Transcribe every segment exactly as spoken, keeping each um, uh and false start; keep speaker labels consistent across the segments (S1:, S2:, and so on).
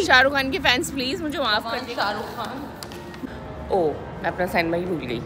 S1: शाहरुख खान के fans please मुझे माफ कर दीजिए। शाहरुख खान। ओ मैं अपना साइन भाई भूल गई।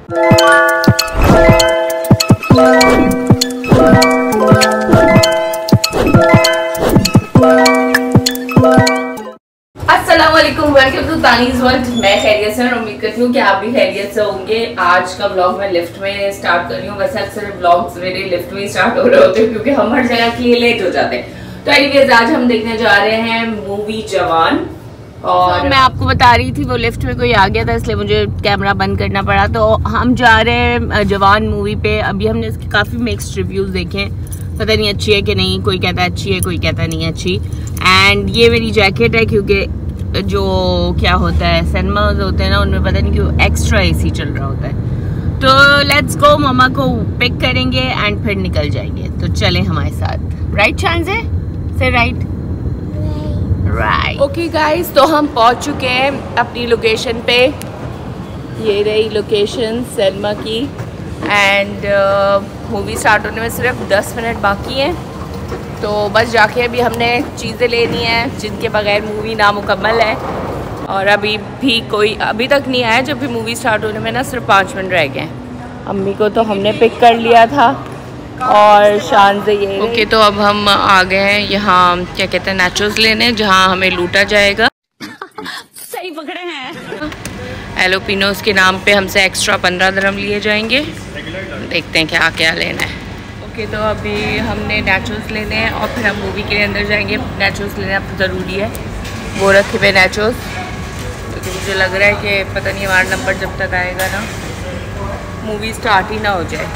S1: अस्सलामुअलैकुम, वेलकम टू तानीज़ वर्ल्ड। मैं खैरियत से और उम्मीद करती हूँ कि आप भी खैरियत से होंगे। आज का व्लॉग मैं लिफ्ट में स्टार्ट कर रही हूँ। वैसे अक्सर व्लॉग्स मेरे लिफ्ट में ही स्टार्ट हो रहे होते हैं क्योंकि हम हर जगह के लिए लेट हो जाते हैं। तो एनीवेज आज हम देखने जा रहे हैं मूवी जवान। और तो मैं आपको बता रही थी वो लिफ्ट में कोई आ गया था इसलिए मुझे कैमरा बंद करना पड़ा। तो हम जा रहे हैं जवान मूवी पे। अभी हमने इसके काफ़ी मिक्स्ड रिव्यूज़ देखे, पता नहीं अच्छी है कि नहीं। कोई कहता है अच्छी है, कोई कहता नहीं अच्छी। एंड ये मेरी जैकेट है क्योंकि जो क्या होता है सिनेमाज होते हैं ना उनमें पता नहीं क्यों एक्स्ट्रा एसी चल रहा होता है। तो लेट्स गो, मम्मा को पिक करेंगे एंड फिर निकल जाएंगे। तो चलें हमारे साथ। राइट चांस है से राइट राइट ओके गाइस, तो हम पहुंच चुके हैं अपनी लोकेशन पे। ये रही लोकेशन सिनेमा की। एंड मूवी स्टार्ट होने में सिर्फ दस मिनट बाकी हैं। तो बस जाके अभी हमने चीज़ें लेनी हैं जिनके बगैर मूवी नामुकम्मल है। और अभी भी कोई अभी तक नहीं आया, जब भी मूवी स्टार्ट होने में ना सिर्फ पाँच मिनट रह गए हैं। अम्मी को तो हमने पिक कर लिया था और शान से ये ओके okay, तो अब हम आ गए हैं यहाँ क्या कहते हैं नाचोस लेने, जहाँ हमें लूटा जाएगा। सही पकड़े हैं। एलोपिनोस के नाम पे हमसे एक्स्ट्रा पंद्रह दिरहम लिए जाएंगे। देखते हैं क्या क्या लेना है। ओके okay, तो अभी हमने नैचोस लेने हैं और फिर हम मूवी के लिए अंदर जाएंगे। नैचोस लेना ज़रूरी है। वो रखे हुए नैचोस क्योंकि मुझे लग रहा है कि पता नहीं हमारा नंबर जब तक आएगा ना मूवी स्टार्ट ही ना हो जाए।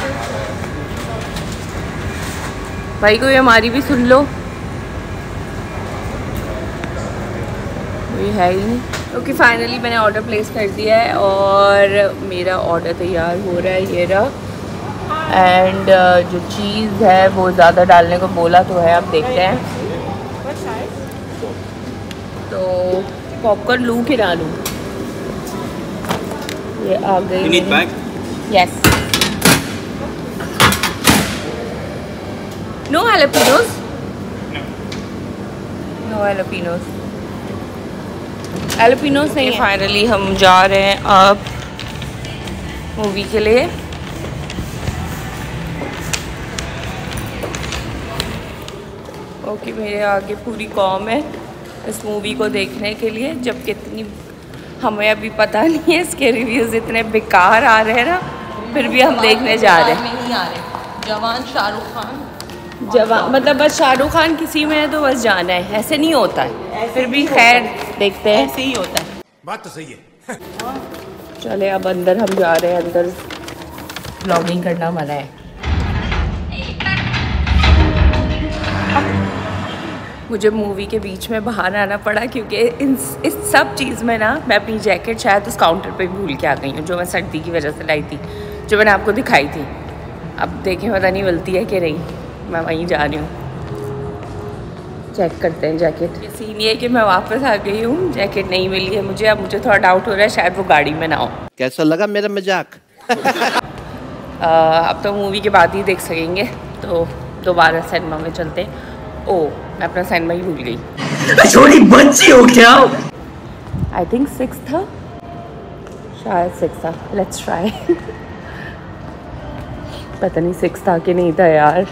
S1: भाई कोई हमारी भी सुन लो, कोई है ही नहीं। ओके फाइनली मैंने ऑर्डर प्लेस कर दिया है और मेरा ऑर्डर तैयार हो रहा है। ये रहा। एंड uh, जो चीज़ है वो ज़्यादा डालने को बोला तो है, अब देखते हैं। तो पॉपकॉर्न लूँ कि ना लूँ? ये आ गई। Yes. No jalapenos. No jalapenos. Jalapenos नहीं। फाइनली हम जा रहे हैं अब मूवी के लिए। ओके मेरे आगे पूरी कॉम है इस मूवी को देखने के लिए, जब कितनी हमें अभी पता नहीं है। इसके रिव्यूज़ इतने बेकार आ रहे हैं ना, फिर भी हम देखने जा रहे हैं। नहीं आ रहे। जवान शाहरुख खान जवान मतलब बस शाहरुख खान किसी में है तो बस जाना है, ऐसे नहीं होता है। फिर भी खैर देखते हैं। ऐसे ही होता है। बात तो सही है। चले अब अंदर हम जा रहे हैं। अंदर व्लॉगिंग करना मना है। मुझे मूवी के बीच में बाहर आना पड़ा क्योंकि इन इस सब चीज़ में ना मैं अपनी जैकेट शायद उस काउंटर पे भूल के आ गई हूँ, जो मैं सर्दी की वजह से लाई थी, जो मैंने आपको दिखाई थी। अब देखें पता नहीं मिलती है कि नहीं। मैं वहीं जा रही हूँ, चेक करते हैं जैकेट। ये सीन ये है कि मैं वापस आ गई हूँ, जैकेट नहीं मिली है मुझे। अब मुझे थोड़ा डाउट हो रहा है शायद वो गाड़ी में ना हो।
S2: कैसा लगा मेरा मजाक?
S1: अब तो मूवी के बाद ही देख सकेंगे, तो दोबारा सिनेमा में चलते हैं। ओ मैं अपना साइन भाई भूल गई। छोटी बच्ची हो क्या? आई थिंक सिक्स था, शायद सिक्स था। Let's try. पता नहीं सिक्स था कि नहीं था यार।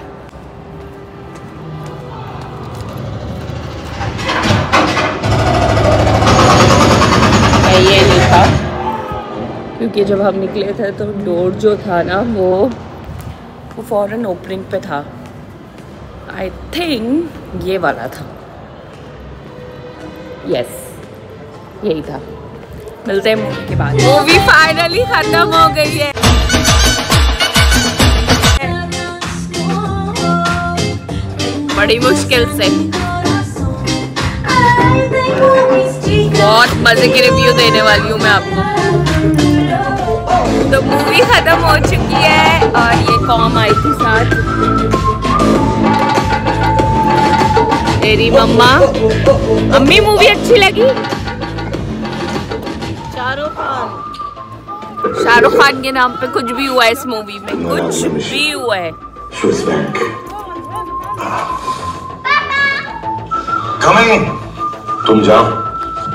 S1: ये नहीं था क्योंकि जब हम निकले थे तो डोर जो था ना वो वो फॉरन ओपनिंग पे था। आई थिंक ये वाला था। यस यही था। मिलते हैं मूवी के बाद। मूवी फाइनली खत्म हो गई है। बड़ी मुश्किल से बहुत मजे की रिव्यू देने वाली हूँ मैं आपको। तो मूवी खत्म हो चुकी है और ये कॉम आई थी साथ। तेरी मम्मा। अम्मी मूवी अच्छी लगी? शाहरुख खान शाहरुख खान के नाम पे कुछ भी हुआ है इस मूवी में, कुछ भी हुआ है।
S3: तुम जाओ,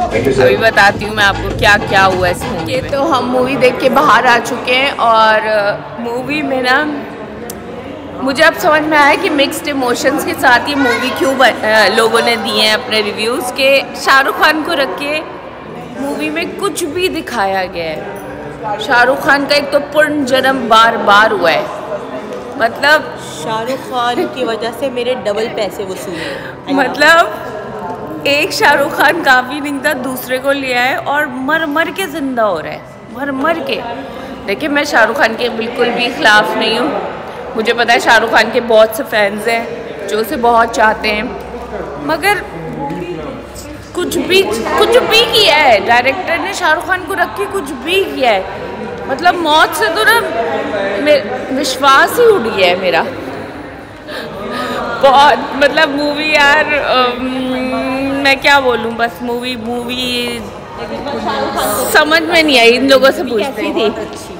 S1: अभी बताती हूँ मैं आपको क्या क्या हुआ इस मूवी में। तो हम मूवी देख के बाहर आ चुके हैं और मूवी में ना मुझे अब समझ में आया कि मिक्स्ड इमोशंस के साथ ये मूवी क्यों लोगों ने दिए हैं अपने रिव्यूज़ के। शाहरुख खान को रख के मूवी में कुछ भी दिखाया गया है। शाहरुख खान का एक तो पूर्ण जन्म बार बार हुआ है, मतलब
S2: शाहरुख खान की वजह से मेरे डबल पैसे वसूल।
S1: मतलब एक शाहरुख खान काफ़ी नहीं था, दूसरे को लिया है और मर मर के ज़िंदा हो रहा है, मर मर के। देखिए मैं शाहरुख खान के बिल्कुल भी खिलाफ नहीं हूँ, मुझे पता है शाहरुख खान के बहुत से फैंस हैं जो उसे बहुत चाहते हैं, मगर कुछ भी कुछ भी किया है डायरेक्टर ने शाहरुख खान को रख के, कुछ भी किया है। मतलब मौत से तो ना विश्वास ही उड़ गया है मेरा बहुत। मतलब मूवी यार अम, मैं क्या बोलूँ, बस मूवी मूवी समझ में नहीं आई। इन लोगों से पूछती थी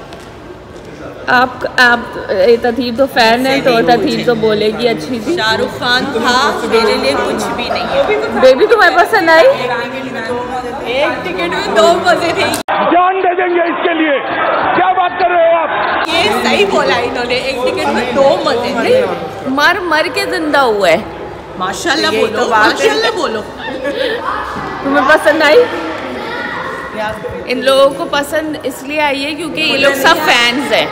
S1: आप आप तथीर तो फैन है, तो तथीर तो बोलेगी अच्छी थी।
S2: शाहरुख खान था मेरे लिए कुछ भी नहीं है।
S1: बेबी तुम्हें पसंद आई?
S2: एक टिकट में दो मजे थे।
S3: जान दे देंगे इसके लिए, क्या बात कर रहे हो आप?
S2: ये सही बोला इन्होंने, एक टिकट में दो मजे थे।
S1: मर मर के जिंदा हुआ है।
S2: माशाल्लाह बोलो, माशाल्लाह बोलो।
S1: तुम्हें पसंद आई? इन लोगों को पसंद इसलिए आई है क्योंकि ये लोग सब फैंस हैं।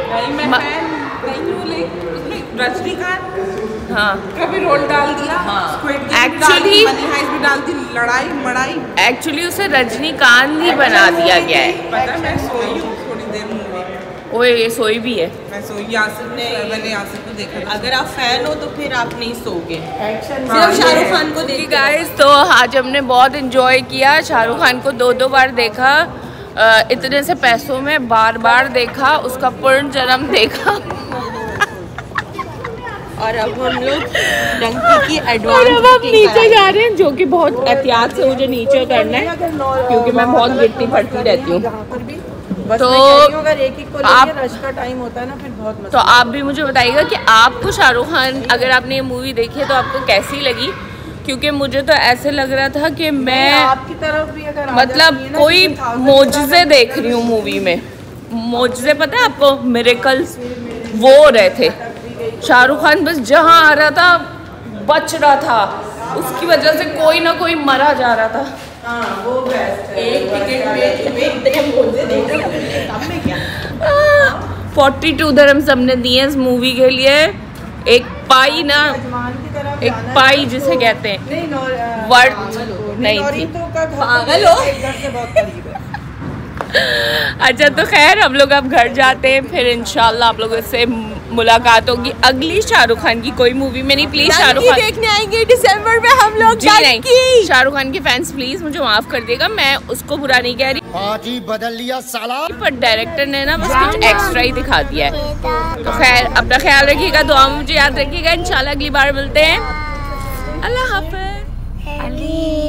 S1: हाँ
S4: कभी रोल डाल दिया,
S1: एक्चुअली
S4: डाल दी, लड़ाई मड़ाई।
S1: एक्चुअली उसे रजनीकांत ही बना दिया गया है।
S4: पता मैं सोई हूँ थोड़ी देर मूवी,
S1: ओए ये सोई भी है।
S4: मैं सोई, यासिर ने मैंने यासिर को देखा।
S2: अगर आप फैन हो तो फिर आप नहीं सोगे, सिर्फ शाहरुख खान को देखिए
S1: गाइस। तो आज हमने बहुत इंजॉय किया, शाहरुख खान को दो दो बार देखा, इतने से पैसों में बार बार देखा, उसका पूर्ण जन्म देखा।
S2: और अब हम लोग डंकी की एडवांस
S1: और अब हम नीचे जा रहे हैं, जो कि बहुत एहतियात से मुझे नीचे करना है क्योंकि मैं बहुत गिरती पड़ती रहती हूँ। तो
S4: अगर एक एक को
S1: आप
S4: रश का टाइम होता है ना फिर बहुत मजा।
S1: तो आप भी मुझे बताइएगा कि आपको शाहरुख खान, अगर आपने ये मूवी देखी है तो आपको कैसी लगी, क्योंकि मुझे तो ऐसे लग रहा था कि मैं
S4: आपकी तरफ भी अगर
S1: मतलब कोई मोजज़े देख रही हूँ मूवी में। मोजज़े पता है आपको, मिरेकल्स वो हो रहे थे। शाहरुख खान बस जहाँ आ रहा था बच रहा था, उसकी वजह से कोई ना कोई मरा जा रहा था।
S4: हाँ, वो बेस्ट है। एक टिकट में क्या
S1: फोर्टी टू धर्म्स हमने दिए इस मूवी के लिए। एक पाई ना, एक पाई जिसे कहते हैं, वर्थ नहीं थी।
S2: पागल हो।
S1: अच्छा तो खैर हम लोग अब घर जाते हैं, फिर इंशाल्लाह आप लोगों से मुलाकात होगी अगली शाहरुख खान की कोई मूवी में। नहीं प्लीज शाहरुख खान
S2: देखने आएंगे दिसंबर में हम लोग।
S1: जी नहीं, शाहरुख खान के फैंस प्लीज मुझे माफ कर देगा, मैं उसको बुरा नहीं कह रही,
S3: पार्टी बदल लिया साला।
S1: पर डायरेक्टर ने ना बस कुछ एक्स्ट्रा ही दिखा दिया है। तो खैर अपना ख्याल रखिएगा, दुआ में मुझे याद रखिएगा। इंशाल्लाह अगली बार मिलते हैं। अल्लाह हाफ़िज़।